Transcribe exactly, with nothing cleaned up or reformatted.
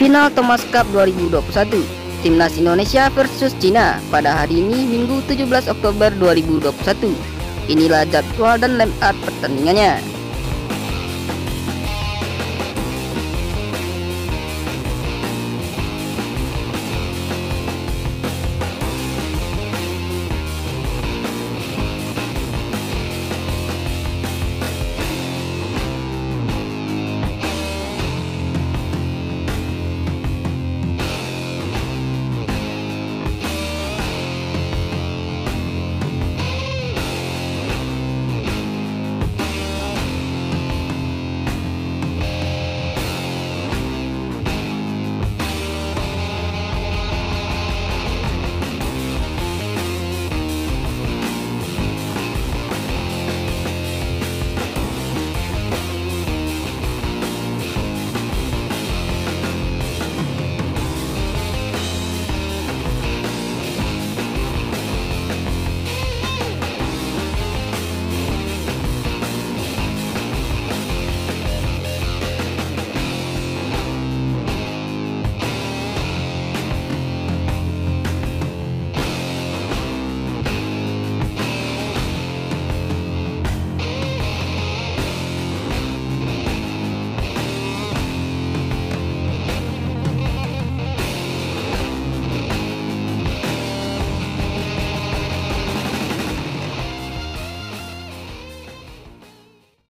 Final Thomas Cup dua ribu dua puluh satu, Timnas Indonesia versus Cina pada hari ini Minggu tujuh belas Oktober dua ribu dua puluh satu. Inilah jadwal dan line up pertandingannya.